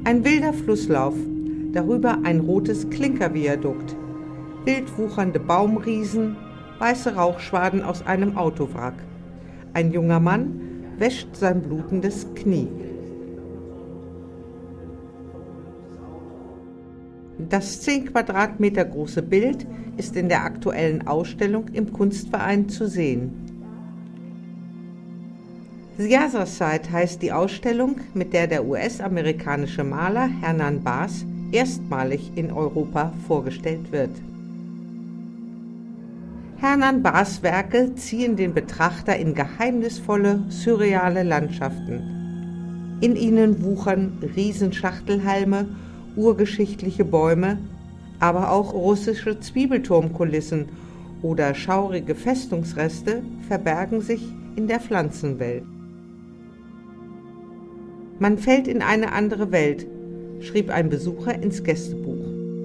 Ein wilder Flusslauf, darüber ein rotes Klinkerviadukt, wild wuchernde Baumriesen, weiße Rauchschwaden aus einem Autowrack. Ein junger Mann wäscht sein blutendes Knie. Das 10 Quadratmeter große Bild ist in der aktuellen Ausstellung im Kunstverein zu sehen. The Other Side heißt die Ausstellung, mit der der US-amerikanische Maler Hernan Bas erstmalig in Europa vorgestellt wird. Hernan Bas' Werke ziehen den Betrachter in geheimnisvolle, surreale Landschaften. In ihnen wuchern Riesenschachtelhalme, urgeschichtliche Bäume, aber auch russische Zwiebelturmkulissen oder schaurige Festungsreste verbergen sich in der Pflanzenwelt. Man fällt in eine andere Welt, schrieb ein Besucher ins Gästebuch.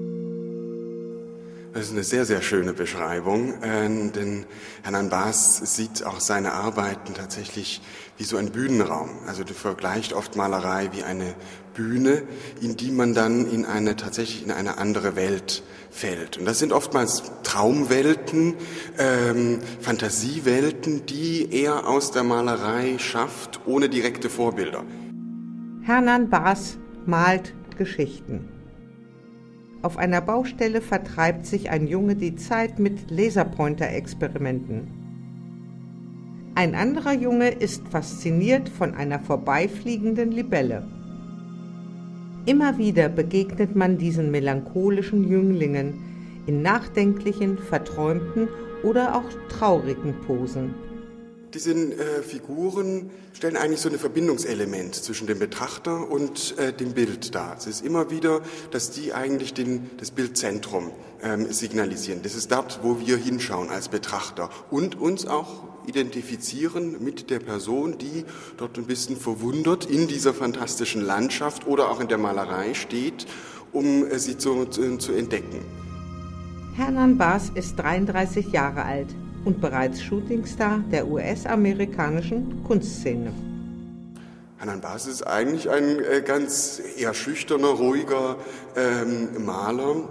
Das ist eine sehr, sehr schöne Beschreibung, denn Hernan Bas sieht auch seine Arbeiten tatsächlich wie so ein Bühnenraum. Also du vergleicht oft Malerei wie eine Bühne, in die man dann tatsächlich in eine andere Welt fällt. Und das sind oftmals Traumwelten, Fantasiewelten, die er aus der Malerei schafft, ohne direkte Vorbilder. Hernan Bas malt Geschichten. Auf einer Baustelle vertreibt sich ein Junge die Zeit mit Laserpointer-Experimenten. Ein anderer Junge ist fasziniert von einer vorbeifliegenden Libelle. Immer wieder begegnet man diesen melancholischen Jünglingen in nachdenklichen, verträumten oder auch traurigen Posen. Diese Figuren stellen eigentlich so ein Verbindungselement zwischen dem Betrachter und dem Bild dar. Es ist immer wieder, dass die eigentlich das Bildzentrum signalisieren. Das ist dort, wo wir hinschauen als Betrachter und uns auch identifizieren mit der Person, die dort ein bisschen verwundert in dieser fantastischen Landschaft oder auch in der Malerei steht, um sie zu entdecken. Hernan Bas ist 33 Jahre alt und bereits Shootingstar der US-amerikanischen Kunstszene. Hernan Bas ist eigentlich ein ganz eher schüchterner, ruhiger Maler.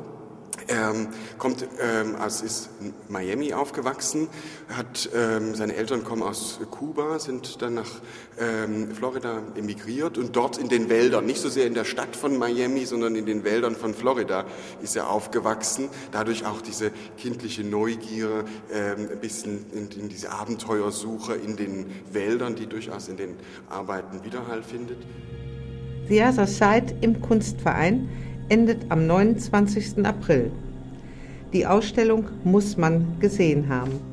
Ist in Miami aufgewachsen, seine Eltern kommen aus Kuba, sind dann nach Florida emigriert und dort in den Wäldern, nicht so sehr in der Stadt von Miami, sondern in den Wäldern von Florida ist er aufgewachsen. Dadurch auch diese kindliche Neugier, ein bisschen in diese Abenteuersuche in den Wäldern, die durchaus in den Arbeiten Widerhall findet. The Other Side im Kunstverein endet am 29. April. Die Ausstellung muss man gesehen haben.